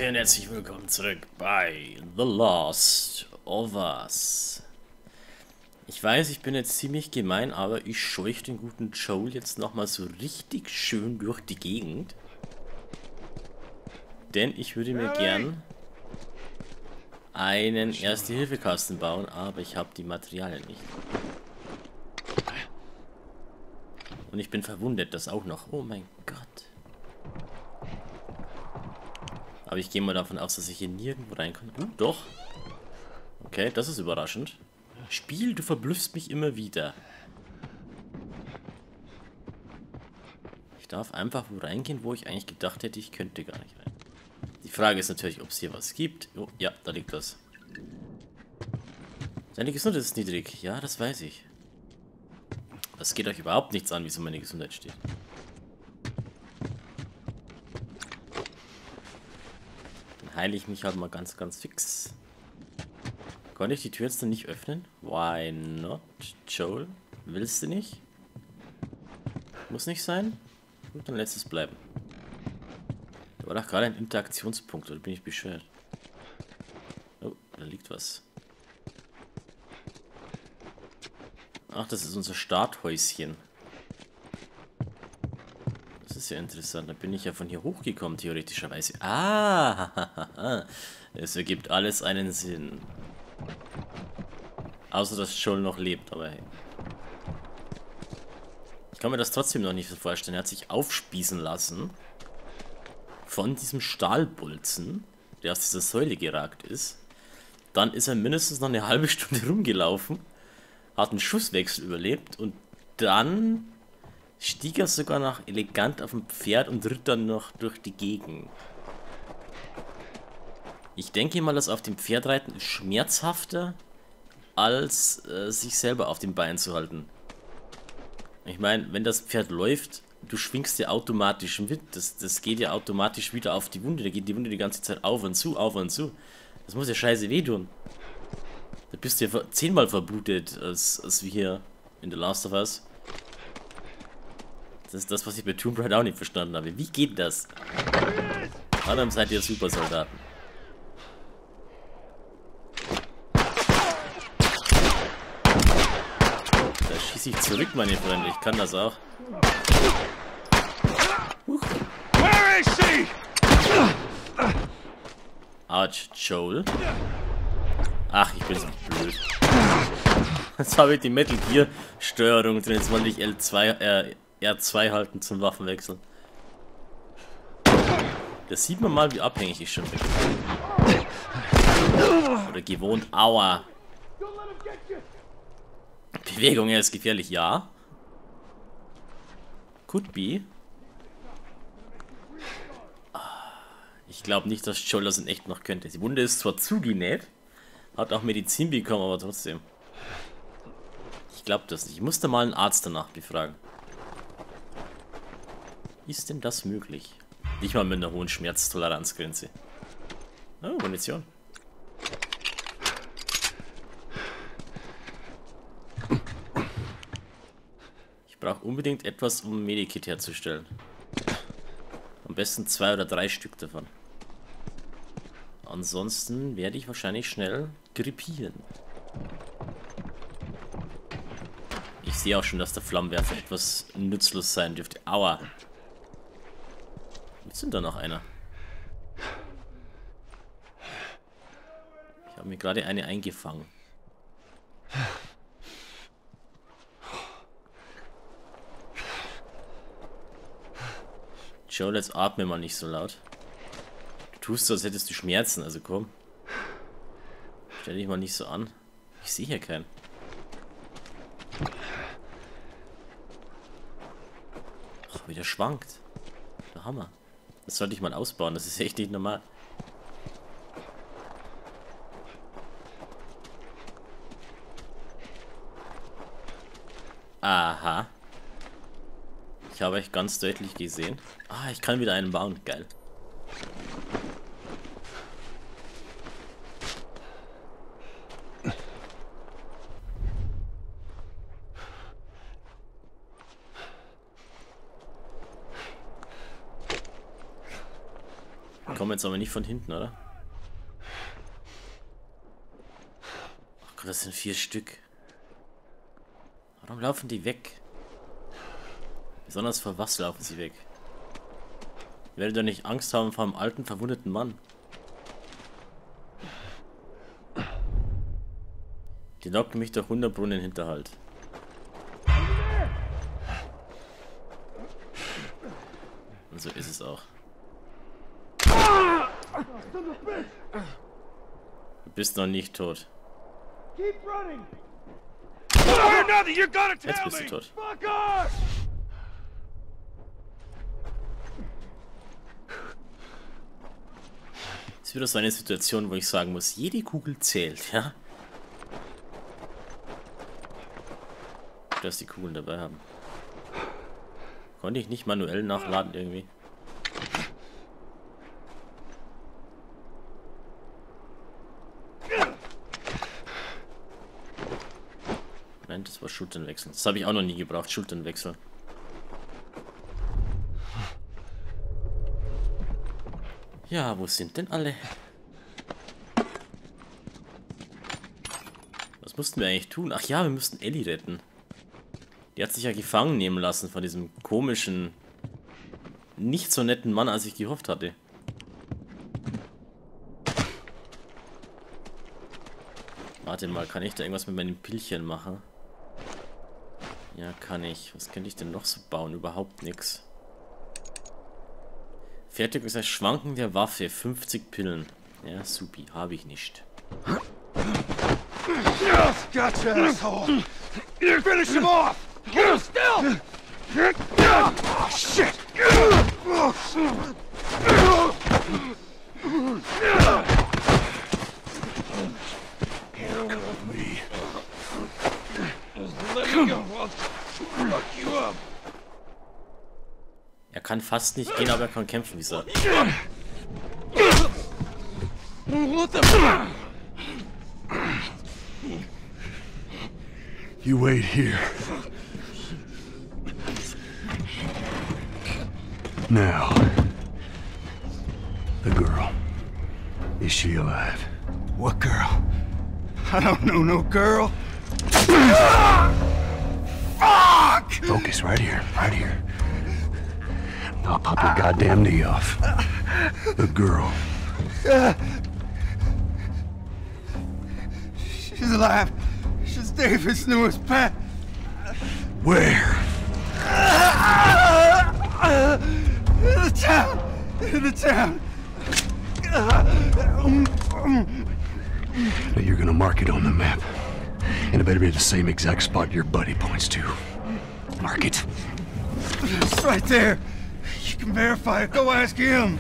Leute und herzlich willkommen zurück bei The Last of Us. Ich weiß, ich bin jetzt ziemlich gemein, aber ich scheuche den guten Joel jetzt nochmal so richtig schön durch die Gegend. Denn ich würde mir gern einen Erste-Hilfe-Kasten bauen, aber ich habe die Materialien nicht. Und ich bin verwundet, das auch noch. Oh mein Gott. Aber ich gehe mal davon aus, dass ich hier nirgendwo rein kann. Doch. Okay, das ist überraschend. Spiel, du verblüffst mich immer wieder. Ich darf einfach wo reingehen, wo ich eigentlich gedacht hätte, ich könnte gar nicht rein. Die Frage ist natürlich, ob es hier was gibt. Oh, ja, da liegt was. Deine Gesundheit ist niedrig. Ja, das weiß ich. Das geht euch überhaupt nichts an, wie so meine Gesundheit steht. Dann heile ich mich halt mal ganz fix. Konnte ich die Tür jetzt dann nicht öffnen? Why not, Joel? Willst du nicht? Muss nicht sein? Gut, dann lässt es bleiben. Da war doch gerade ein Interaktionspunkt, oder bin ich bescheuert? Oh, da liegt was. Ach, das ist unser Starthäuschen. Das ist ja interessant. Da bin ich ja von hier hochgekommen, theoretischerweise. Ah, es ergibt alles einen Sinn. Außer, dass Joel noch lebt, aber hey. Ich kann mir das trotzdem noch nicht so vorstellen. Er hat sich aufspießen lassen von diesem Stahlbolzen, der aus dieser Säule geragt ist. Dann ist er mindestens noch eine halbe Stunde rumgelaufen, hat einen Schusswechsel überlebt und dann stieg er sogar noch elegant auf dem Pferd und ritt dann noch durch die Gegend. Ich denke mal, dass auf dem Pferd reiten ist schmerzhafter, als sich selber auf den Beinen zu halten. Ich meine, wenn das Pferd läuft, du schwingst ja automatisch mit. Das geht ja automatisch wieder auf die Wunde. Da geht die Wunde die ganze Zeit auf und zu, auf und zu. Das muss ja scheiße wehtun. Da bist du ja 10-mal verblutet, als wir hier in The Last of Us. Das ist das, was ich bei Tomb Raider auch nicht verstanden habe. Wie geht das? Adam, seid ihr Supersoldaten. Da schieße ich zurück, meine Freunde. Ich kann das auch. Where is she? Arch Joel. Ach, ich bin so blöd. Jetzt habe ich die Metal Gear Steuerung drin. Jetzt wollte ich R2 halten zum Waffenwechsel. Da sieht man mal, wie abhängig ich schon bin. Oder gewohnt. Aua. Bewegung, er ist gefährlich, ja. Could be. Ich glaube nicht, dass Joel das in echt noch könnte. Die Wunde ist zwar zugenäht, hat auch Medizin bekommen, aber trotzdem. Ich glaube das nicht. Ich musste mal einen Arzt danach befragen. Ist denn das möglich? Nicht mal mit einer hohen Schmerztoleranzgrenze. Oh, Munition. Ich brauche unbedingt etwas, um ein Medikit herzustellen. Am besten 2 oder 3 Stück davon. Ansonsten werde ich wahrscheinlich schnell krepieren. Ich sehe auch schon, dass der Flammenwerfer etwas nutzlos sein dürfte. Aua. Jetzt sind da noch einer. Ich habe mir gerade eine eingefangen. Joel, jetzt atme mal nicht so laut. Du tust so, als hättest du Schmerzen, also komm. Stell dich mal nicht so an. Ich sehe hier keinen. Ach, wie der schwankt. Der Hammer. Das sollte ich mal ausbauen, das ist echt nicht normal. Aha. Ich habe euch ganz deutlich gesehen. Ah, ich kann wieder einen bauen. Geil. kommen jetzt aber nicht von hinten, oder? Ach Gott, das sind 4 Stück. Warum laufen die weg? Besonders vor was laufen sie weg? Ich werde doch nicht Angst haben vor einem alten, verwundeten Mann. Die locken mich durch 100 Brunnen in den Hinterhalt. Und so ist es auch. Du bist noch nicht tot. Jetzt bist du tot. Es ist wieder so eine Situation, wo ich sagen muss, jede Kugel zählt, ja? Dass die Kugeln dabei haben. Konnte ich nicht manuell nachladen irgendwie? Nein, das war Schulternwechsel. Das habe ich auch noch nie gebraucht, Schulternwechsel. Ja, wo sind denn alle? Was mussten wir eigentlich tun? Ach ja, wir mussten Ellie retten. Die hat sich ja gefangen nehmen lassen von diesem komischen, nicht so netten Mann, als ich gehofft hatte. Warte mal, kann ich da irgendwas mit meinen Pillchen machen? Ja, kann ich. Was könnte ich denn noch so bauen? Überhaupt nichts. Fertig ist das Schwanken der Waffe. 50 Pillen. Ja, supi. Habe ich nicht. Gotcha, asshole! Finish him off! Get him still! Oh, shit! Handcuff me. Let me go. I'll fuck you up. Er kann fast nicht gehen, aber er kann kämpfen, wie gesagt. What the? You wait here. Now, the girl. Is she alive? What girl? I don't know no girl. Fuck! Focus right here, right here. I'll pop your goddamn knee off. The girl. She's alive. She's David's newest pet. Where? In the town. In the town. Now you're gonna mark it on the map. And it better be the same exact spot your buddy points to. Mark it. It's right there. You can verify it. Go ask him.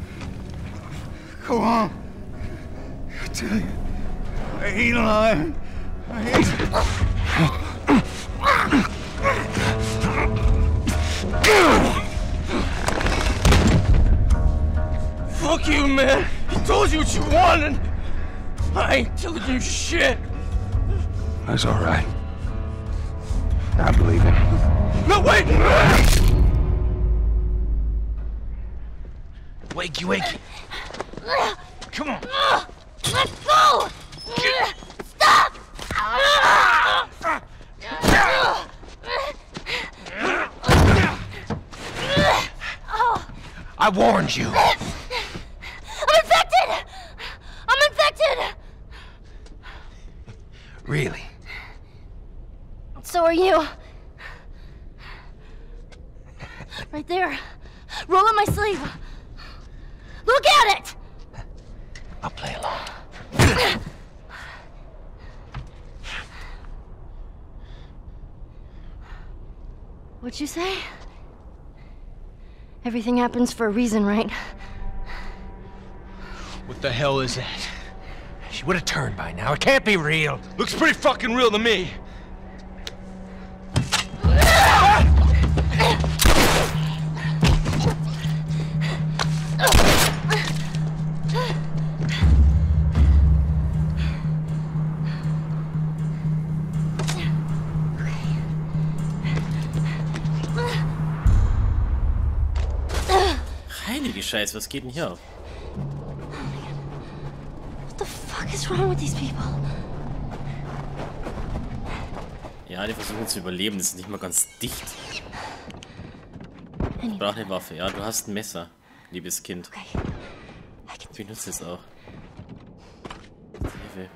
Go on. I tell you, I ain't lying. I ain't. Fuck you, man. He told you what you wanted. I ain't telling you shit. That's all right. I believe it. No, wait! Wakey, wakey. Come on. Let's go! Stop! I warned you. I'm infected! I'm infected! Really? So are you. Right there. Roll up my sleeve. Look at it! I'll play along. What'd you say? Everything happens for a reason, right? What the hell is that? She would have turned by now. It can't be real. Looks pretty fucking real to me. Heilige Scheiße, was geht denn hier auf? What's wrong with these people? Ja, die versuchen zu überleben. Das ist nicht mal ganz dicht. Ich brauche eine Waffe. Ja, du hast ein Messer, liebes Kind. Okay. I can Ich benutze es auch. Hilfe.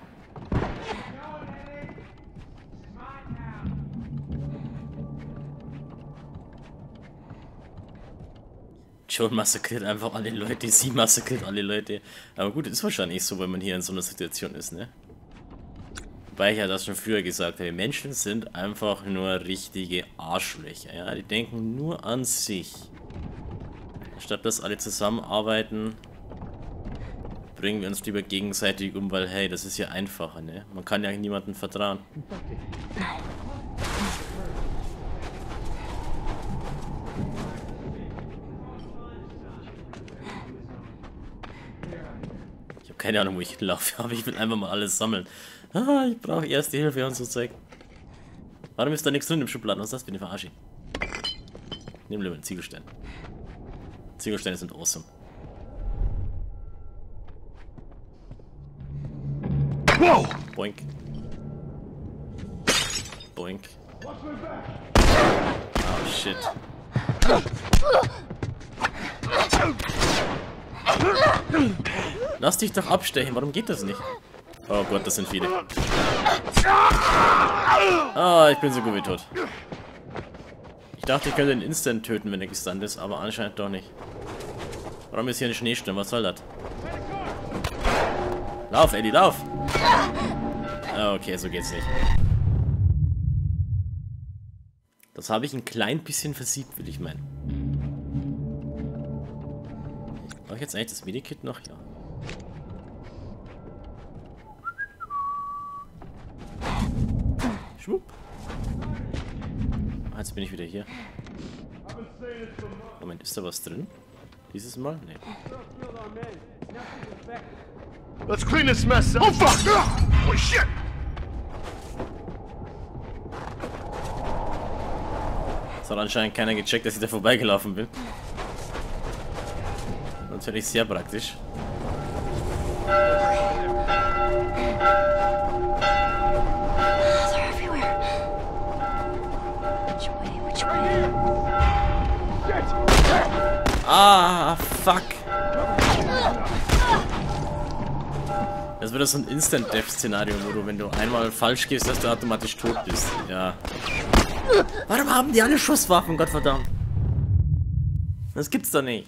Joel massakriert einfach alle Leute, sie massakriert alle Leute. Aber gut, ist wahrscheinlich so, wenn man hier in so einer Situation ist, ne? Wobei ich ja das schon früher gesagt habe, Menschen sind einfach nur richtige Arschlöcher, ja? Die denken nur an sich. Statt dass alle zusammenarbeiten, bringen wir uns lieber gegenseitig um, weil hey, das ist ja einfacher, ne? Man kann ja niemandem vertrauen. Ich habe keine Ahnung, wo ich hinlaufe, aber ich will einfach mal alles sammeln. Ah, ich brauche erste Hilfe und so Zeug. Warum ist da nichts drin im Schubladen? Was ist das für eine Verarsche? Nehmen wir lieber einen Ziegelstein. Ziegelsteine sind awesome. Whoa! Boink. Boink. Oh shit. Lass dich doch abstechen, warum geht das nicht? Oh Gott, das sind viele. Ah, ich bin so gut wie tot. Ich dachte, ich könnte den Instant töten, wenn er gestunt ist, aber anscheinend doch nicht. Warum ist hier eine Schneesturm? Was soll das? Lauf, Eddie, lauf! Ah, okay, so geht's nicht. Das habe ich ein klein bisschen versiebt, will ich meinen. Brauche ich jetzt eigentlich das Medikit noch? Ja. Schwupp. Ah, jetzt bin ich wieder hier. Moment, ist da was drin? Dieses Mal? Nee. Let's clean this mess up. Oh fuck! Holy shit! Es hat anscheinend keiner gecheckt, dass ich da vorbeigelaufen bin. Natürlich sehr praktisch. They're everywhere. Which way? Which way? Ah, fuck. Das wird so ein Instant-Death-Szenario, wo du, wenn du einmal falsch gehst, dass du automatisch tot bist. Ja. Warum haben die alle Schusswaffen, Gottverdammt? Das gibt's doch nicht.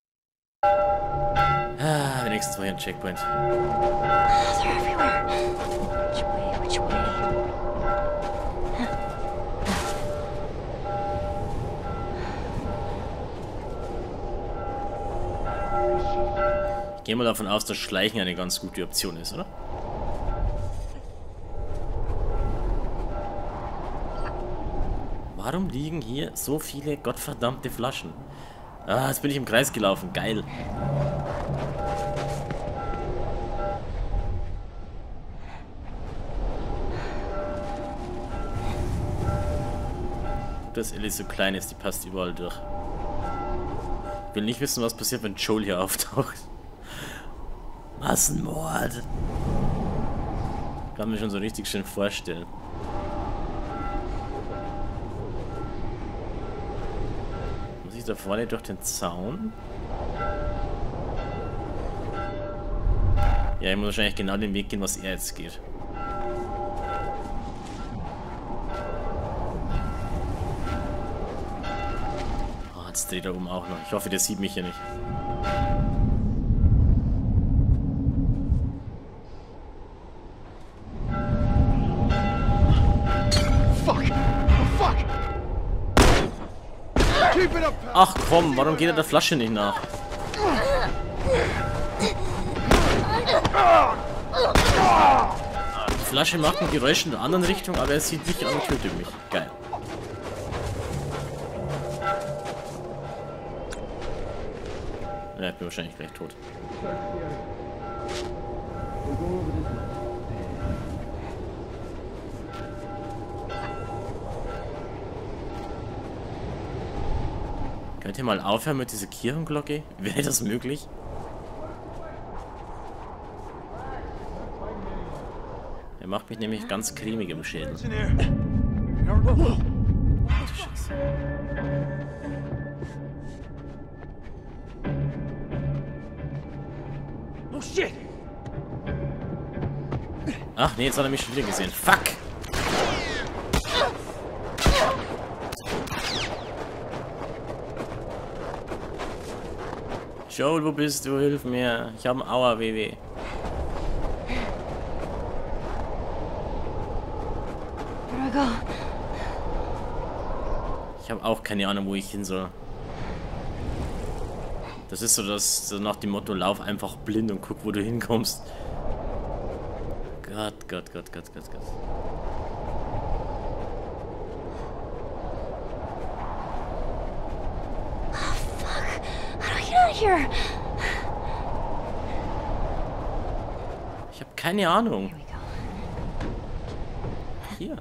Ah, wenigstens war hier ein Checkpoint. They're everywhere. Which way? Which way? Ich gehe mal davon aus, dass Schleichen eine ganz gute Option ist, oder? Warum liegen hier so viele gottverdammte Flaschen? Ah, jetzt bin ich im Kreis gelaufen. Geil. Dass Ellie so klein ist, die passt überall durch. Ich will nicht wissen, was passiert, wenn Joel hier auftaucht. Massenmord. Kann mir schon so richtig schön vorstellen. Muss ich da vorne durch den Zaun? Ja, ich muss wahrscheinlich genau den Weg gehen, was er jetzt geht. Oh, jetzt dreht er oben auch noch. Ich hoffe, der sieht mich hier nicht. Ach komm, warum geht er der Flasche nicht nach? Die Flasche macht ein Geräusch in der anderen Richtung, aber er sieht mich an und tötet mich. Geil. Ja, ich bin wahrscheinlich gleich tot. Könnt ihr mal aufhören mit dieser Kirchenglocke? Wäre das möglich? Er macht mich nämlich ganz cremig im Schädel. What's in there? Careful. Scheiße. Oh shit! Ach nee, jetzt hat er mich schon wieder gesehen. Fuck! Joel, wo bist du? Hilf mir. Ich habe einen Aua-WW. Where do I go? Ich habe auch keine Ahnung, wo ich hin soll. Das ist so das so nach dem Motto, lauf einfach blind und guck, wo du hinkommst. Gott, Gott, Gott, Gott, Gott, Gott. How do I get out of here? Ich habe keine Ahnung. Here we go. Hier.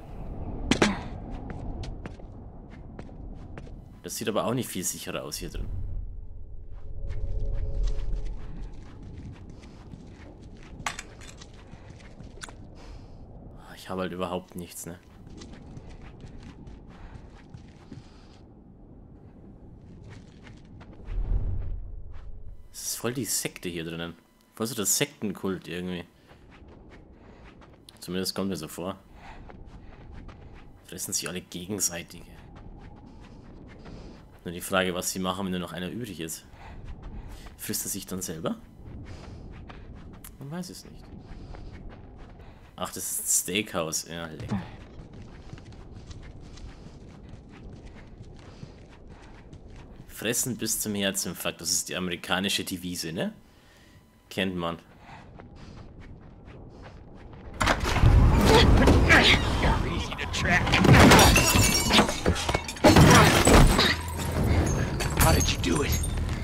Das sieht aber auch nicht viel sicherer aus hier drin. Ich habe halt überhaupt nichts, ne? Es ist voll die Sekte hier drinnen. Voll so das Sektenkult irgendwie. Zumindest kommt mir so vor. Fressen sich alle gegenseitig. Nur die Frage, was sie machen, wenn nur noch einer übrig ist. Frisst er sich dann selber? Man weiß es nicht. Ach, das ist ein Steakhouse. Ja, lecker. Fressen bis zum Herzinfarkt. Das ist die amerikanische Devise, ne? Kennt man. Easy to track. How did you do it?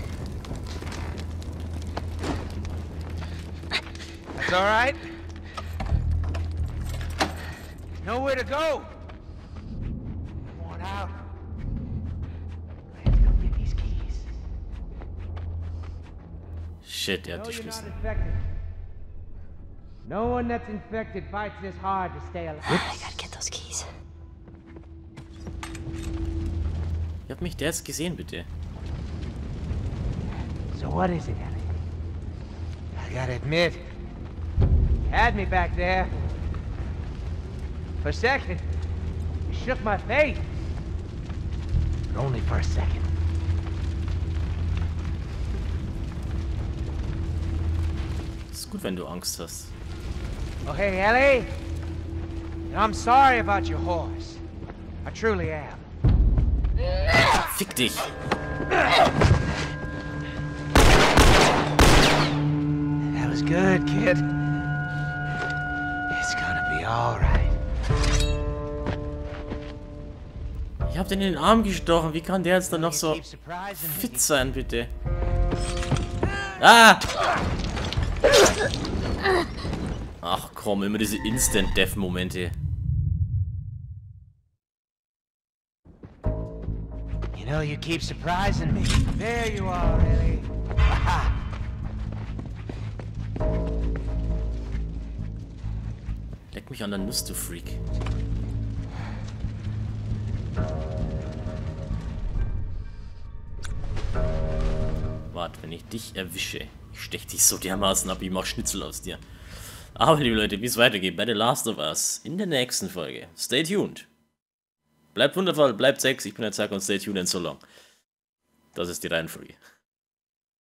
That's all right. Nowhere to go. I want out. Let's go get these keys. Shit, er hat No, die you're not Schlüssel. infected. No one that's infected fights this hard to stay alive. I gotta get those keys. Wie hat mich der jetzt gesehen, bitte? So what is it, Ellie? I gotta admit, you had me back there. For a second, you shook my faith. But only for a second. Ist gut, wenn du Angst hast. Oh, hey, Ellie. I'm sorry about your horse. I truly am. Fick dich! That was good, kid. It's gonna be all right. Ich hab den in den Arm gestochen. Wie kann der jetzt dann noch so Keep surprising me. fit sein, bitte? Ah! Ach komm, immer diese Instant-Death-Momente. You know, you keep surprising me. There you are, Ellie. Aha. Leck mich an der Nuss, du Freak. Warte, wenn ich dich erwische, ich stech dich so dermaßen ab, ich mach Schnitzel aus dir. Aber liebe Leute, wie es weitergeht bei The Last of Us in der nächsten Folge. Stay tuned. Bleibt wundervoll, bleibt sex, ich bin der Zack und stay tuned and so long. Das ist die Reihenfolge.